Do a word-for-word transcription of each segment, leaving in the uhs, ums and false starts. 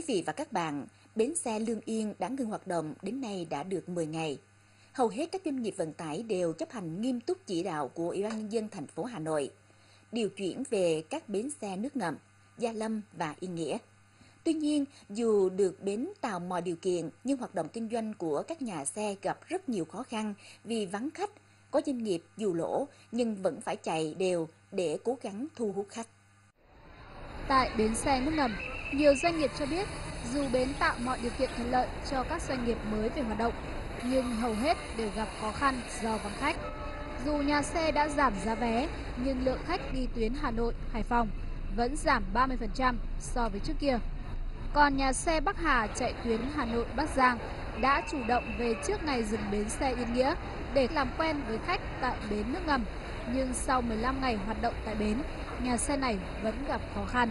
vị và các bạn, bến xe Lương Yên đã ngưng hoạt động đến nay đã được mười ngày. Hầu hết các doanh nghiệp vận tải đều chấp hành nghiêm túc chỉ đạo của Ủy ban nhân dân thành phố Hà Nội, điều chuyển về các bến xe nước ngầm, Gia Lâm và Yên Nghĩa. Tuy nhiên, dù được bến tạo mọi điều kiện, nhưng hoạt động kinh doanh của các nhà xe gặp rất nhiều khó khăn vì vắng khách. Có doanh nghiệp dù lỗ nhưng vẫn phải chạy đều để cố gắng thu hút khách. Tại bến xe nước ngầm, nhiều doanh nghiệp cho biết dù bến tạo mọi điều kiện thuận lợi cho các doanh nghiệp mới về hoạt động, nhưng hầu hết đều gặp khó khăn do vắng khách. Dù nhà xe đã giảm giá vé, nhưng lượng khách đi tuyến Hà Nội, Hải Phòng vẫn giảm ba mươi phần trăm so với trước kia. Còn nhà xe Bắc Hà chạy tuyến Hà Nội, Bắc Giang đã chủ động về trước ngày dừng bến xe Yên Nghĩa để làm quen với khách tại bến nước ngầm. Nhưng sau mười lăm ngày hoạt động tại bến, nhà xe này vẫn gặp khó khăn.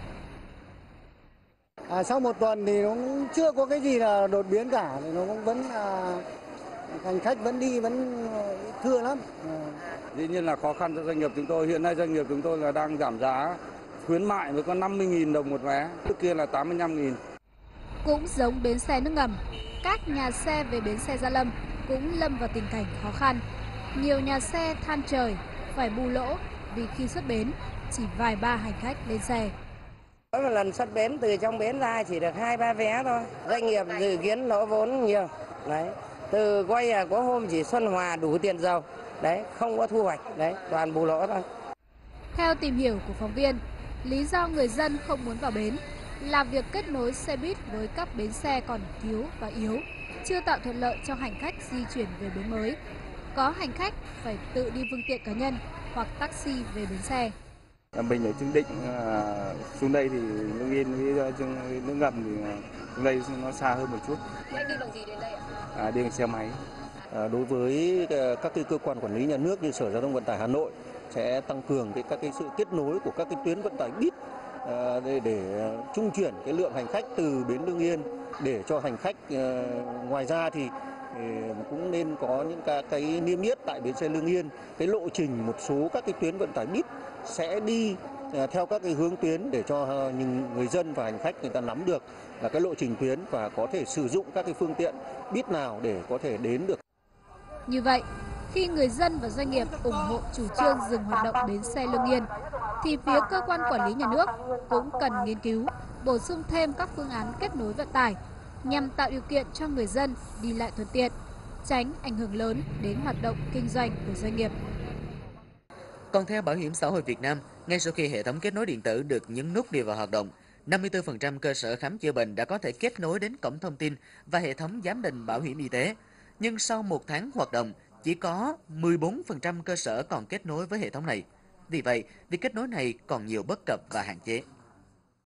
À, sau một tuần thì nó cũng chưa có cái gì là đột biến cả, thì nó cũng vẫn là hành khách vẫn đi vẫn thưa lắm. Dĩ nhiên là khó khăn cho doanh nghiệp chúng tôi. Hiện nay doanh nghiệp chúng tôi là đang giảm giá khuyến mại với có năm mươi nghìn đồng một vé, trước kia là tám mươi lăm nghìn. Cũng giống bến xe nước ngầm, các nhà xe về bến xe Gia Lâm cũng lâm vào tình cảnh khó khăn. Nhiều nhà xe than trời phải bù lỗ vì khi xuất bến chỉ vài ba hành khách lên xe. Mỗi một lần xuất bến từ trong bến ra chỉ được hai ba vé thôi. Doanh nghiệp dự kiến lỗ vốn nhiều. Đấy, từ quay là có hôm chỉ Xuân Hòa đủ tiền dầu. Đấy, không có thu hoạch, đấy, toàn bù lỗ thôi. Theo tìm hiểu của phóng viên, lý do người dân không muốn vào bến là việc kết nối xe buýt với các bến xe còn thiếu và yếu, chưa tạo thuận lợi cho hành khách di chuyển về bến mới. Có hành khách phải tự đi phương tiện cá nhân hoặc taxi về bến xe. Mình ở Trương Định xuống đây thì Lương Yên với nước ngầm thì xuống đây nó xa hơn một chút. Anh đi bằng gì đến đây ạ? À, đi bằng xe máy. À, đối với các cái cơ quan quản lý nhà nước như Sở Giao thông Vận tải Hà Nội sẽ tăng cường cái các cái sự kết nối của các cái tuyến vận tải buýt à, để, để trung chuyển cái lượng hành khách từ bến Lương Yên để cho hành khách à, ngoài ra thì cũng nên có những cái, cái niêm yết tại bến xe Lương Yên cái lộ trình một số các cái tuyến vận tải buýt sẽ đi à, theo các cái hướng tuyến để cho những người dân và hành khách người ta nắm được là cái lộ trình tuyến và có thể sử dụng các cái phương tiện buýt nào để có thể đến được. Như vậy, khi người dân và doanh nghiệp ủng hộ chủ trương dừng hoạt động bến xe Lương Yên, thì phía cơ quan quản lý nhà nước cũng cần nghiên cứu, bổ sung thêm các phương án kết nối vận tải nhằm tạo điều kiện cho người dân đi lại thuận tiện, tránh ảnh hưởng lớn đến hoạt động kinh doanh của doanh nghiệp. Còn theo Bảo hiểm xã hội Việt Nam, ngay sau khi hệ thống kết nối điện tử được nhấn nút đi vào hoạt động, năm mươi tư phần trăm cơ sở khám chữa bệnh đã có thể kết nối đến cổng thông tin và hệ thống giám định bảo hiểm y tế. Nhưng sau một tháng hoạt động, chỉ có mười bốn phần trăm cơ sở còn kết nối với hệ thống này. Vì vậy, việc kết nối này còn nhiều bất cập và hạn chế.